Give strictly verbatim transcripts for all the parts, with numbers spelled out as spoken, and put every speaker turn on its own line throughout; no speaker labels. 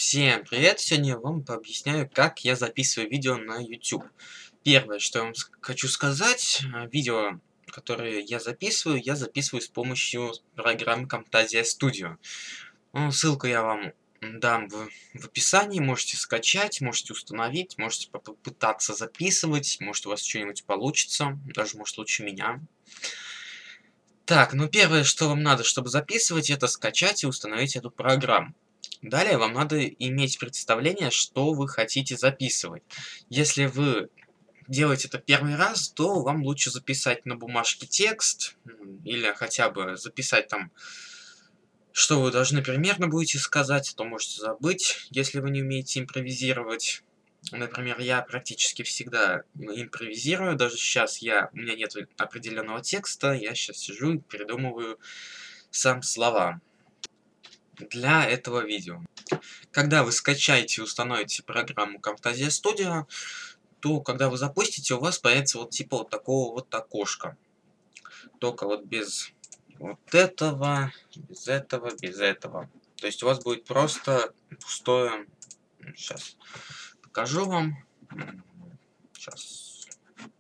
Всем привет! Сегодня я вам пообъясняю, как я записываю видео на YouTube. Первое, что я вам хочу сказать, видео, которые я записываю, я записываю с помощью программы Camtasia Studio. Ну, ссылку я вам дам в, в описании, можете скачать, можете установить, можете попытаться записывать, может у вас что-нибудь получится, даже может лучше меня. Так, ну первое, что вам надо, чтобы записывать, это скачать и установить эту программу. Далее вам надо иметь представление, что вы хотите записывать. Если вы делаете это первый раз, то вам лучше записать на бумажке текст, или хотя бы записать там, что вы должны примерно будете сказать, а то можете забыть, если вы не умеете импровизировать. Например, я практически всегда импровизирую, даже сейчас я, у меня нет определенного текста, я сейчас сижу и придумываю сам слова для этого видео. Когда вы скачаете и установите программу Camtasia Studio, то когда вы запустите, у вас появится вот типа вот такого вот окошка. Только вот без вот этого, без этого, без этого. То есть у вас будет просто пустое. Сейчас покажу вам. Сейчас.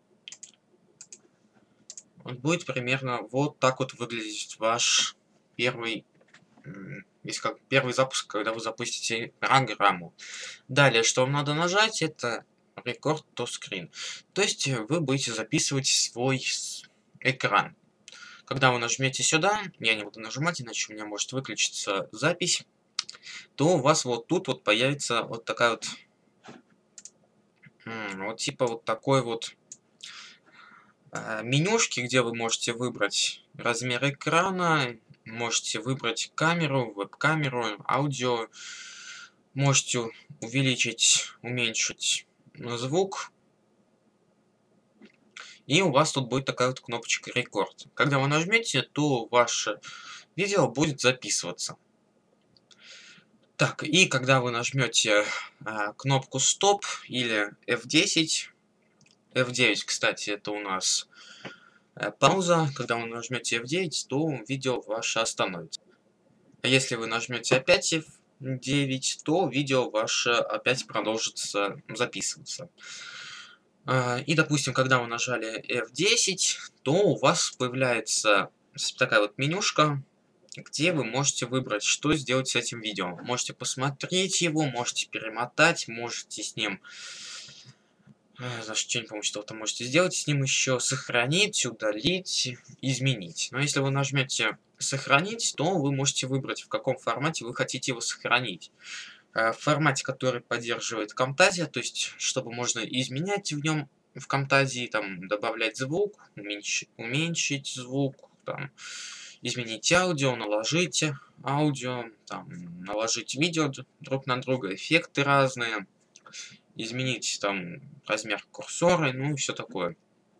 Вот будет примерно вот так вот выглядеть ваш первый, весь как первый запуск, когда вы запустите программу. Далее, что вам надо нажать, это Record to Screen. То есть вы будете записывать свой экран. Когда вы нажмете сюда, я не буду нажимать, иначе у меня может выключиться запись, то у вас вот тут вот появится вот такая вот, вот типа вот такой вот менюшки, где вы можете выбрать размер экрана, можете выбрать камеру, веб-камеру, аудио, можете увеличить, уменьшить звук. И у вас тут будет такая вот кнопочка рекорд. Когда вы нажмете, то ваше видео будет записываться. Так, и когда вы нажмете а, кнопку стоп или эф десять, эф девять, кстати, это у нас а, пауза. Когда вы нажмете эф девять, то видео ваше остановится. А если вы нажмете опять эф девять, то видео ваше опять продолжится записываться. И, допустим, когда вы нажали эф десять, то у вас появляется такая вот менюшка, где вы можете выбрать, что сделать с этим видео. Можете посмотреть его, можете перемотать, можете с ним... Даже что не помню, что-то можете сделать с ним еще. Сохранить, удалить, изменить. Но если вы нажмете «Сохранить», то вы можете выбрать, в каком формате вы хотите его сохранить. В формате, который поддерживает Camtasia, то есть, чтобы можно изменять в нем в Camtasia, там, добавлять звук, уменьшить, уменьшить звук, там, изменить аудио, наложить аудио, там, наложить видео друг на друга, эффекты разные, изменить там размер курсора, ну и все такое.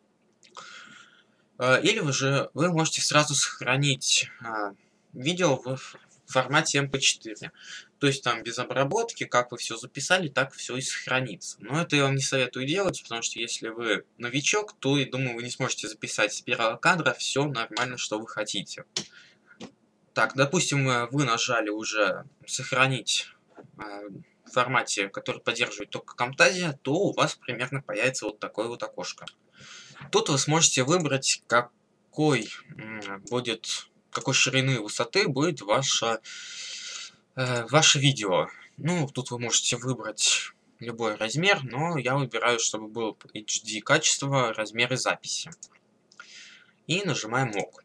Или вы же вы можете сразу сохранить видео в формате эм пэ четыре. То есть там без обработки, как вы все записали, так все и сохранится. Но это я вам не советую делать, потому что если вы новичок, то, я думаю, вы не сможете записать с первого кадра все нормально, что вы хотите. Так, допустим, вы нажали уже «Сохранить» в формате, который поддерживает только Camtasia, то у вас примерно появится вот такое вот окошко. Тут вы сможете выбрать, какой будет, какой ширины и высоты будет ваше, э, ваше видео. Ну, тут вы можете выбрать любой размер, но я выбираю, чтобы был эйч ди качество, размеры записи. И нажимаем ОК.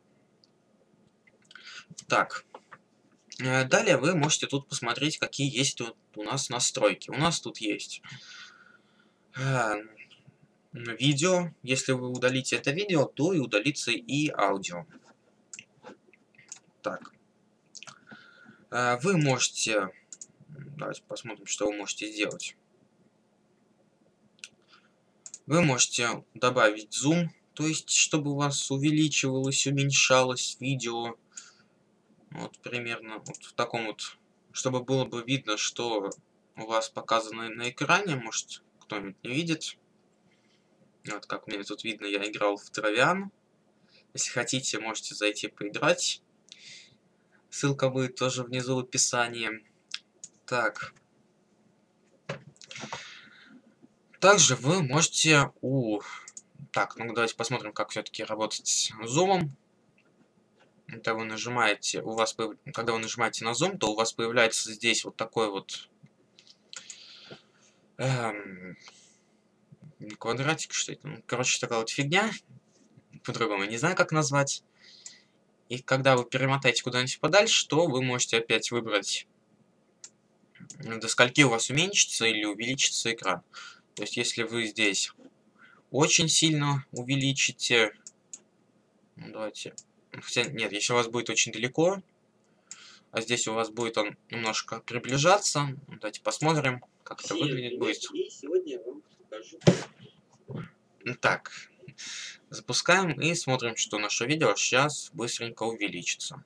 Так. Далее вы можете тут посмотреть, какие есть тут у нас настройки. У нас тут есть э, видео. Если вы удалите это видео, то и удалится и аудио. Так. Э, вы можете... Давайте посмотрим, что вы можете сделать. Вы можете добавить зум, то есть, чтобы у вас увеличивалось, уменьшалось видео. Вот примерно вот в таком вот, чтобы было бы видно, что у вас показано на экране, может кто-нибудь не видит. Вот как мне тут видно, я играл в Травиан. Если хотите, можете зайти поиграть. Ссылка будет тоже внизу в описании. Так. Также вы можете у... Так, ну давайте посмотрим, как все-таки работать с зумом. Это вы нажимаете, у вас, появ- когда вы нажимаете на зум, то у вас появляется здесь вот такой вот эм, не квадратик, что это? Ну, короче, такая вот фигня. По-другому не знаю, как назвать. И когда вы перемотаете куда-нибудь подальше, то вы можете опять выбрать, до скольки у вас уменьшится или увеличится экран. То есть, если вы здесь очень сильно увеличите... Ну, давайте... Хотя, нет, если у вас будет очень далеко, а здесь у вас будет он немножко приближаться. Давайте посмотрим, как это выглядит будет.
И сегодня я вам покажу.
Так, запускаем и смотрим, что наше видео сейчас быстренько увеличится.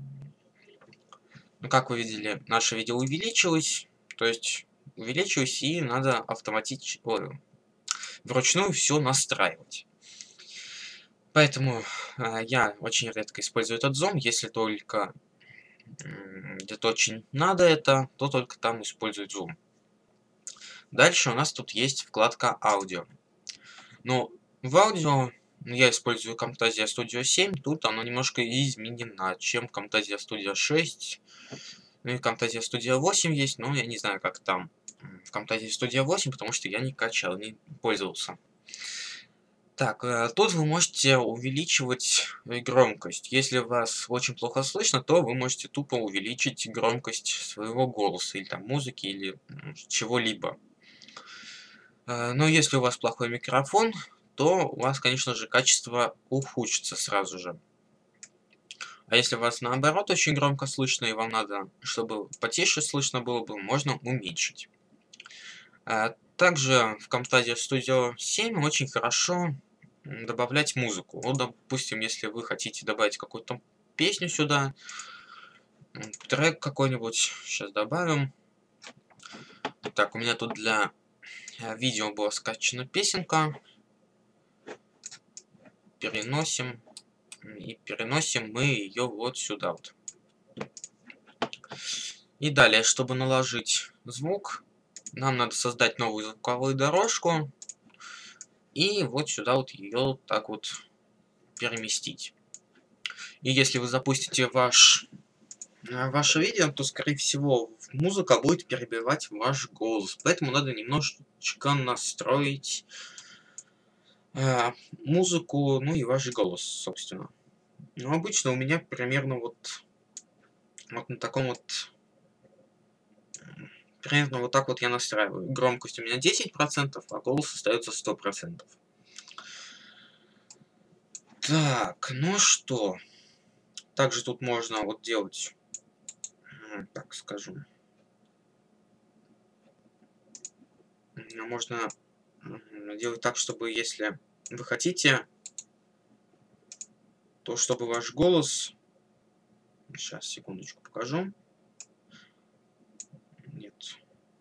Ну, как вы видели, наше видео увеличилось, то есть увеличилось, и надо автоматически, ой, вручную все настраивать. Поэтому э, я очень редко использую этот зум, если только м, где-то очень надо это, то только там использую зум. Дальше у нас тут есть вкладка аудио. Но в аудио я использую Camtasia Studio семь, тут оно немножко изменено, чем Camtasia Studio шесть. Ну и Camtasia Studio восемь есть, но я не знаю, как там в Camtasia Studio восемь, потому что я не качал, не пользовался. Так, э, тут вы можете увеличивать громкость. Если вас очень плохо слышно, то вы можете тупо увеличить громкость своего голоса, или там музыки, или чего-либо. Э, но если у вас плохой микрофон, то у вас, конечно же, качество ухудшится сразу же. А если вас наоборот очень громко слышно, и вам надо, чтобы потише слышно было бы, можно уменьшить. А также в Camtasia Studio семь очень хорошо добавлять музыку. Вот, допустим, если вы хотите добавить какую-то песню сюда, трек какой-нибудь, сейчас добавим. Так, у меня тут для видео была скачана песенка. Переносим. И переносим мы ее вот сюда вот. И далее, чтобы наложить звук, нам надо создать новую звуковую дорожку. И вот сюда вот ее так вот переместить. И если вы запустите ваш, ваше видео, то, скорее всего, музыка будет перебивать ваш голос. Поэтому надо немножечко настроить э, музыку, ну и ваш голос, собственно. Но обычно у меня примерно вот, вот на таком вот... Примерно вот так вот я настраиваю. Громкость у меня десять процентов, а голос остается сто процентов. Так, ну что... Также тут можно вот делать, так скажем, можно делать так, чтобы если вы хотите, то чтобы ваш голос, сейчас секундочку покажу, нет,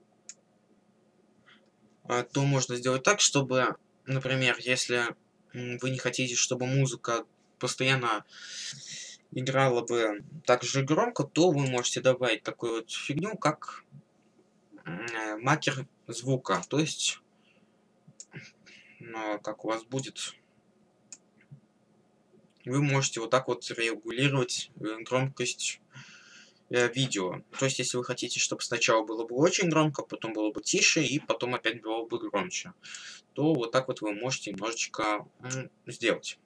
то можно сделать так, чтобы, например, если вы не хотите, чтобы музыка постоянно играла бы так же громко, то вы можете добавить такую вот фигню, как маркер звука. То есть, ну, как у вас будет, вы можете вот так вот регулировать громкость видео. То есть, если вы хотите, чтобы сначала было бы очень громко, потом было бы тише, и потом опять было бы громче, то вот так вот вы можете немножечко сделать.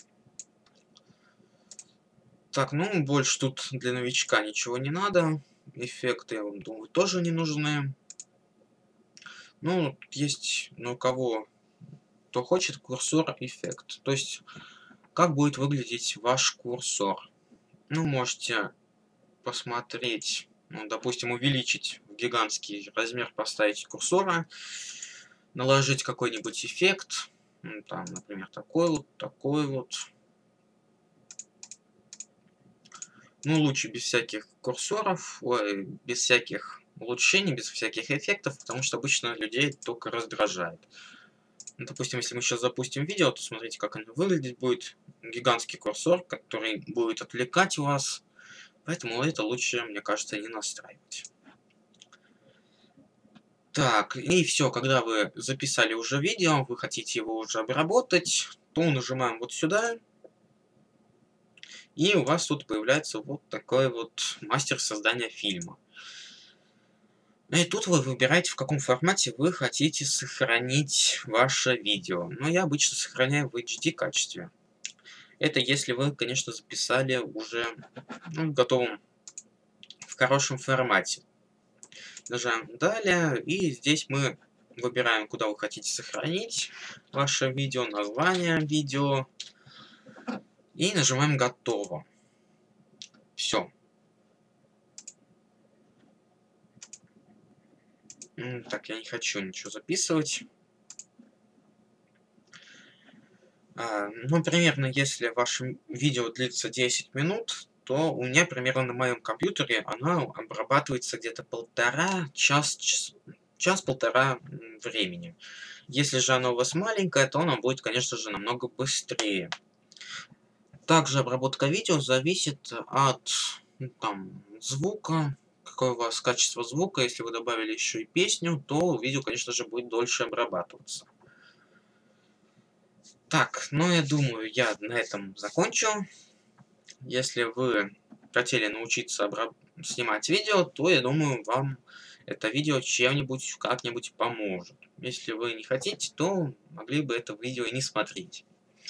Так, ну, больше тут для новичка ничего не надо. Эффекты, я вам думаю, тоже не нужны. Ну, есть, ну, у кого, кто хочет, курсор эффект. То есть, как будет выглядеть ваш курсор. Ну, можете посмотреть, ну, допустим, увеличить в гигантский размер, поставить курсора, наложить какой-нибудь эффект. Ну, там, например, такой вот, такой вот. Ну, лучше без всяких курсоров, ой, без всяких улучшений, без всяких эффектов, потому что обычно людей только раздражает. Ну, допустим, если мы сейчас запустим видео, то смотрите, как оно выглядеть будет. Гигантский курсор, который будет отвлекать вас. Поэтому это лучше, мне кажется, не настраивать. Так, и все, когда вы записали уже видео, вы хотите его уже обработать, то нажимаем вот сюда, и у вас тут появляется вот такой вот мастер создания фильма. И тут вы выбираете, в каком формате вы хотите сохранить ваше видео. Но я обычно сохраняю в эйч ди качестве. Это если вы, конечно, записали уже, ну, в готовом, в хорошем формате. Нажимаем «Далее», и здесь мы выбираем, куда вы хотите сохранить ваше видео, название видео, и нажимаем «Готово». Все. Так, я не хочу ничего записывать. А, ну, примерно, если ваше видео длится десять минут, то у меня примерно на моем компьютере оно обрабатывается где-то полтора час, час, час-полтора времени. Если же оно у вас маленькое, то оно будет, конечно же, намного быстрее. Также обработка видео зависит от, ну, там, звука, какое у вас качество звука. Если вы добавили еще и песню, то видео, конечно же, будет дольше обрабатываться. Так, ну я думаю, я на этом закончу. Если вы хотели научиться обраб... снимать видео, то я думаю, вам это видео чем-нибудь как-нибудь поможет. Если вы не хотите, то могли бы это видео и не смотреть.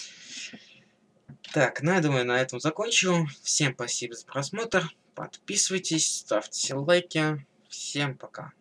Так, ну я думаю, на этом закончу. Всем спасибо за просмотр. Подписывайтесь, ставьте лайки. Всем пока.